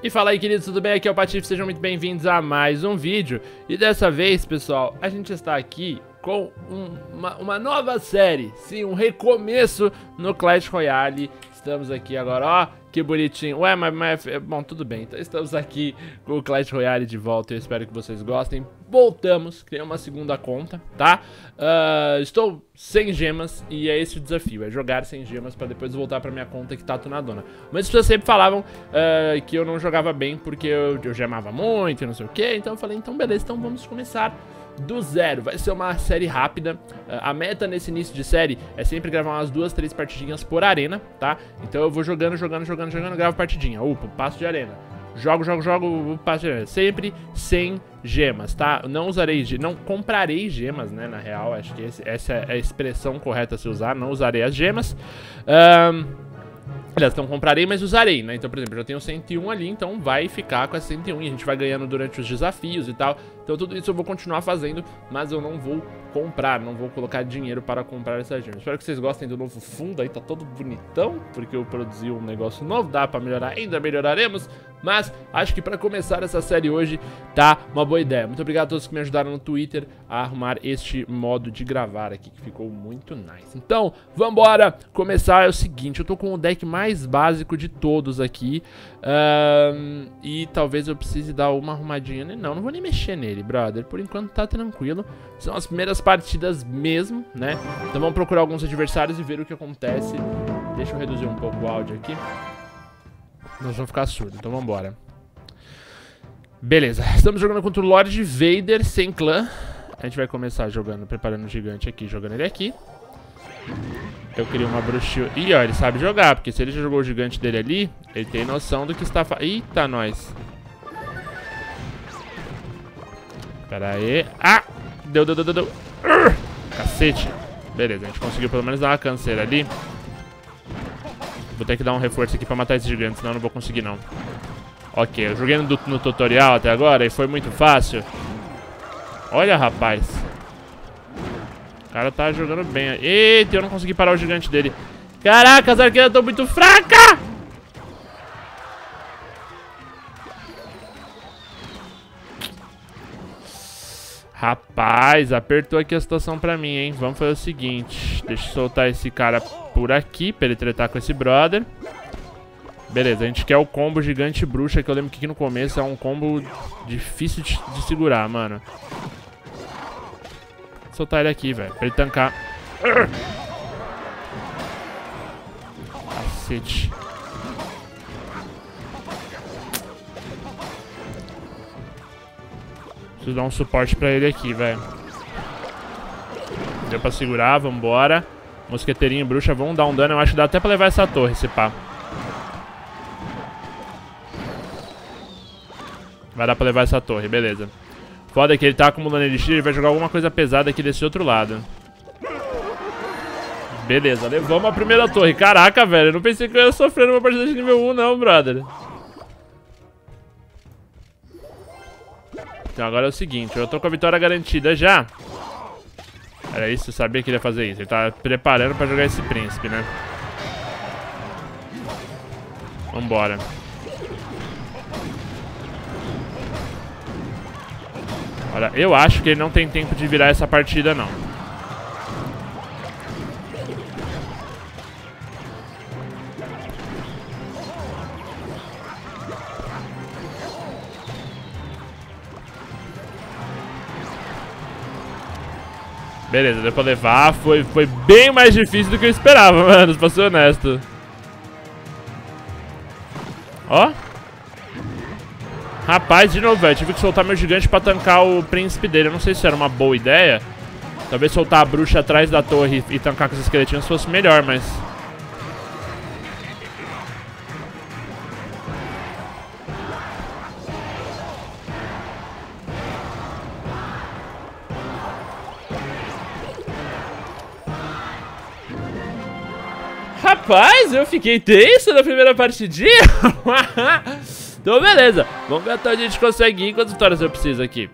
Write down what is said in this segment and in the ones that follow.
E fala aí, queridos, tudo bem? Aqui é o Patife, sejam muito bem-vindos a mais um vídeo. E dessa vez, pessoal, a gente está aqui com uma nova série. Sim, um recomeço no Clash Royale. Estamos aqui agora, ó, que bonitinho. Ué, mas bom, tudo bem. Então estamos aqui com o Clash Royale de volta. Eu espero que vocês gostem. Voltamos, criei uma segunda conta, tá? Estou sem gemas e é esse o desafio, é jogar sem gemas pra depois voltar pra minha conta que tá tunadona. Mas as pessoas sempre falavam que eu não jogava bem porque eu gemava muito e não sei o que. Então eu falei, então beleza, então vamos começar do zero. Vai ser uma série rápida. A meta nesse início de série é sempre gravar umas 2, 3 partidinhas por arena, tá? Então eu vou jogando, gravo partidinha. Upa, passo de arena. Jogo, passo de arena. Sempre sem gemas, tá? Não comprarei gemas, né? Na real, acho que essa é a expressão correta a se usar. Não usarei as gemas. Aliás, não comprarei, mas usarei, né? Então, por exemplo, eu já tenho 101 ali, então vai ficar com a 101 e a gente vai ganhando durante os desafios e tal. Então tudo isso eu vou continuar fazendo, mas eu não vou comprar, não vou colocar dinheiro para comprar essas gemas. Espero que vocês gostem do novo fundo aí, tá todo bonitão, porque eu produzi um negócio novo, dá pra melhorar, ainda melhoraremos. Mas acho que pra começar essa série hoje tá uma boa ideia. Muito obrigado a todos que me ajudaram no Twitter a arrumar este modo de gravar aqui, que ficou muito nice. Então, vambora começar. É o seguinte, eu tô com o deck mais básico de todos aqui. E talvez eu precise dar uma arrumadinha nele. Não vou nem mexer nele, brother. Por enquanto tá tranquilo. São as primeiras partidas mesmo, né? Então vamos procurar alguns adversários e ver o que acontece. Deixa eu reduzir um pouco o áudio aqui. Nós vamos ficar surdo, então vambora. Beleza, estamos jogando contra o Lord Vader sem clã. A gente vai começar jogando, preparando o gigante aqui, jogando ele aqui. Eu queria uma bruxinha. Ih, ó, ele sabe jogar, porque se ele já jogou o gigante dele ali, ele tem noção do que está fazendo. Eita, nós. Pera aí. Ah! Deu. Cacete. Beleza, a gente conseguiu pelo menos dar uma canseira ali. Vou ter que dar um reforço aqui pra matar esse gigante, senão eu não vou conseguir, não. Ok, eu joguei no tutorial até agora e foi muito fácil. Olha, rapaz. O cara tá jogando bem. Eita, eu não consegui parar o gigante dele. Caraca, as arqueiras estão muito fracas! Rapaz, apertou aqui a situação pra mim, hein? Vamos fazer o seguinte. Deixa eu soltar esse cara por aqui pra ele tretar com esse brother. Beleza, a gente quer o combo gigante bruxa, que eu lembro que aqui no começo é um combo difícil de segurar, mano. Vou soltar ele aqui, velho, pra ele tancar. Cacete. Preciso dar um suporte pra ele aqui, velho. Deu pra segurar, vambora. Mosqueteirinho e bruxa vão dar um dano. Eu acho que dá até pra levar essa torre, esse pá. Vai dar pra levar essa torre, beleza. Foda é que ele tá acumulando elixir. Ele vai jogar alguma coisa pesada aqui desse outro lado. Beleza, levamos a primeira torre. Caraca, velho, eu não pensei que eu ia sofrer numa partida de nível 1 não, brother. Então agora é o seguinte, eu tô com a vitória garantida já. Era isso, eu sabia que ele ia fazer isso. Ele tá preparando pra jogar esse príncipe, né? Vambora. Olha, eu acho que ele não tem tempo de virar essa partida, não. Beleza, deu pra levar. Foi bem mais difícil do que eu esperava, mano, pra ser honesto. Ó. Rapaz, de novo, velho. Tive que soltar meu gigante pra tancar o príncipe dele. Eu não sei se era uma boa ideia. Talvez soltar a bruxa atrás da torre e tancar com os esqueletinhos fosse melhor, mas... Rapaz, eu fiquei tenso na primeira partidinha. Então beleza, vamos ver até onde a gente consegue ir. Quantas vitórias eu preciso aqui?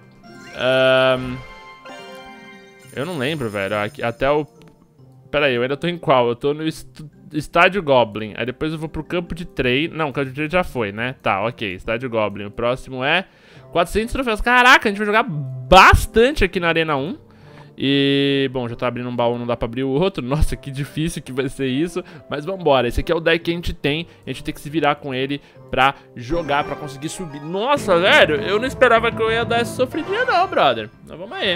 Eu não lembro, velho. Até o... Pera aí, eu ainda tô em qual? Eu tô no Estádio Goblin. Aí depois eu vou pro campo de treino. Não, o campo de treino já foi, né? Tá, ok. Estádio Goblin. O próximo é 400 troféus. Caraca, a gente vai jogar bastante aqui na Arena 1. E, bom, já tá abrindo um baú, não dá pra abrir o outro. Nossa, que difícil que vai ser isso. Mas vambora, esse aqui é o deck que a gente tem. A gente tem que se virar com ele pra jogar, pra conseguir subir. Nossa, velho, eu não esperava que eu ia dar essa sofridinha não, brother. Mas vamos aí.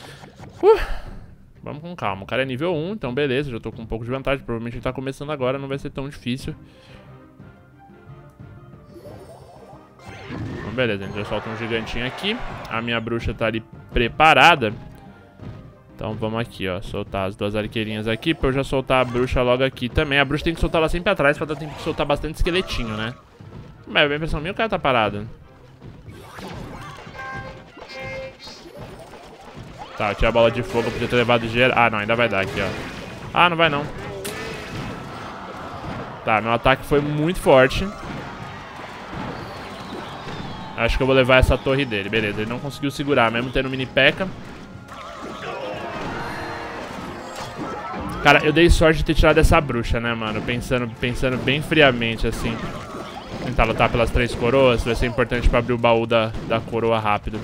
Vamos com calma, o cara é nível 1, então beleza, já tô com um pouco de vantagem. Provavelmente ele tá começando agora, não vai ser tão difícil. Então beleza, a gente já solta um gigantinho aqui. A minha bruxa tá ali preparada. Então vamos aqui, ó, soltar as duas arqueirinhas aqui pra eu já soltar a bruxa logo aqui também. A bruxa tem que soltar ela sempre atrás pra dar tempo de soltar bastante esqueletinho, né? Mas a impressão minha, o cara tá parado. Tá, eu tinha a bola de fogo, podia ter levado gelo. Ah, não, ainda vai dar aqui, ó. Ah, não vai não. Tá, meu ataque foi muito forte. Acho que eu vou levar essa torre dele, beleza. Ele não conseguiu segurar, mesmo tendo mini P.E.K.K.A. Cara, eu dei sorte de ter tirado essa bruxa, né, mano? Pensando bem friamente, assim. Tentar lutar pelas 3 coroas. Vai ser importante pra abrir o baú da coroa rápido.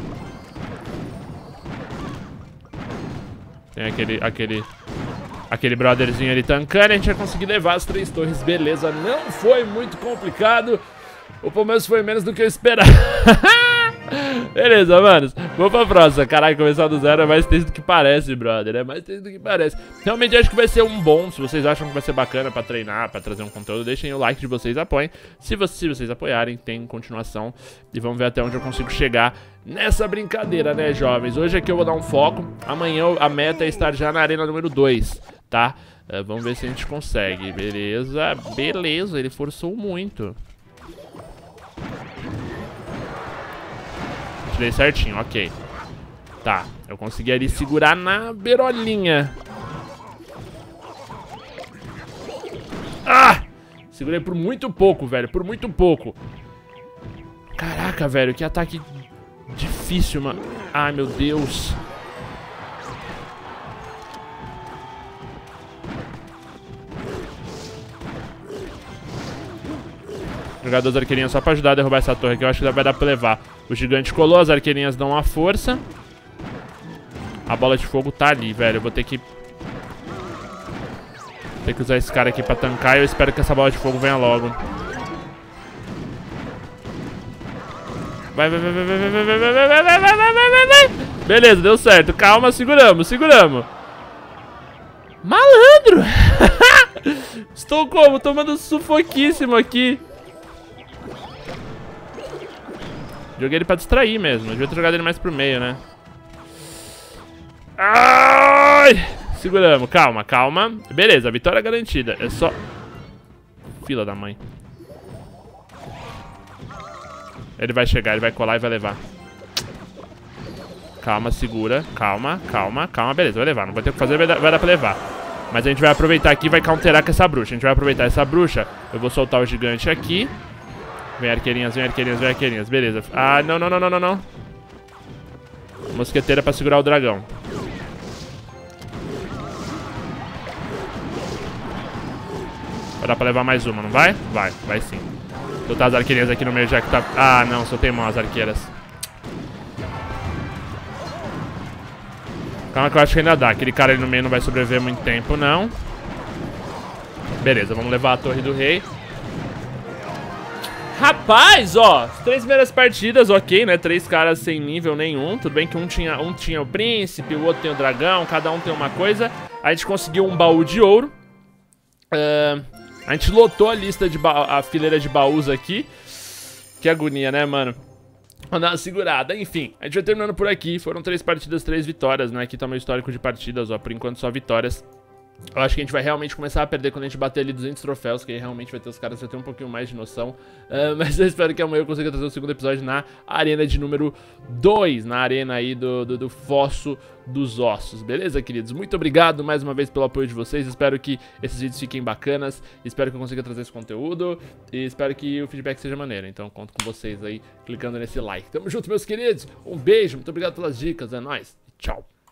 Tem aquele brotherzinho ali tancando. A gente vai conseguir levar as 3 torres, beleza. Não foi muito complicado. O Palmeiras foi menos do que eu esperava. Beleza, manos. Vamos pra próxima. Caralho, começar do zero é mais tenso do que parece, brother. É mais tenso do que parece. Realmente acho que vai ser um bom. Se vocês acham que vai ser bacana pra treinar, pra trazer um conteúdo, deixem o like de vocês, apoiem. Se vocês apoiarem, tem continuação. E vamos ver até onde eu consigo chegar nessa brincadeira, né, jovens? Hoje aqui eu vou dar um foco. Amanhã a meta é estar já na arena número 2, tá? Vamos ver se a gente consegue. Beleza, beleza. Ele forçou muito. Tirei certinho, ok. Tá, eu consegui ali segurar na beirolinha. Ah! Segurei por muito pouco, velho, por muito pouco. Caraca, velho, que ataque difícil, mano. Ai, meu Deus. Jogar 2 arqueirinhas só pra ajudar a derrubar essa torre aqui. Eu acho que vai dar pra levar. O gigante colou, as arqueirinhas dão uma força. A bola de fogo tá ali, velho. Eu vou ter que usar esse cara aqui pra tancar. E eu espero que essa bola de fogo venha logo. Vai. Beleza, deu certo. Calma, seguramos. Malandro! Estou como? Tomando sufoquíssimo aqui. Joguei ele pra distrair mesmo. Eu devia ter jogado ele mais pro meio, né? Ai! Seguramos. Calma. Beleza, vitória garantida. É só... Fila da mãe. Ele vai chegar, ele vai colar e vai levar. Calma, segura. Calma. Beleza, vai levar. Não vai ter o que fazer, vai dar pra levar. Mas a gente vai aproveitar aqui e vai counterar com essa bruxa. A gente vai aproveitar essa bruxa. Eu vou soltar o gigante aqui. Vem arqueirinhas. Beleza. Ah, não. Mosqueteira pra segurar o dragão. Vai dar pra levar mais uma, não vai? Vai sim. Soltar as arqueirinhas aqui no meio já que tá... Ah, não, soltei mal as arqueiras. Calma que eu acho que ainda dá. Aquele cara ali no meio não vai sobreviver muito tempo, não. Beleza, vamos levar a torre do rei. Rapaz, ó, as 3 primeiras partidas, ok, né? 3 caras sem nível nenhum. Tudo bem que um tinha o príncipe, o outro tem o dragão, cada um tem uma coisa. A gente conseguiu um baú de ouro. A gente lotou a lista de a fileira de baús aqui. Que agonia, né, mano? Vamos dar uma segurada. Enfim, a gente vai terminando por aqui. Foram 3 partidas, 3 vitórias, né? Aqui tá o meu histórico de partidas, ó. Por enquanto só vitórias. Eu acho que a gente vai realmente começar a perder quando a gente bater ali 200 troféus, que aí realmente vai ter os caras que vai ter um pouquinho mais de noção. Mas eu espero que amanhã eu consiga trazer o segundo episódio na arena de número 2, na arena aí do Fosso dos Ossos. Beleza, queridos? Muito obrigado mais uma vez pelo apoio de vocês. Espero que esses vídeos fiquem bacanas. Espero que eu consiga trazer esse conteúdo. E espero que o feedback seja maneiro. Então conto com vocês aí, clicando nesse like. Tamo junto, meus queridos. Um beijo, muito obrigado pelas dicas. É nóis. Tchau.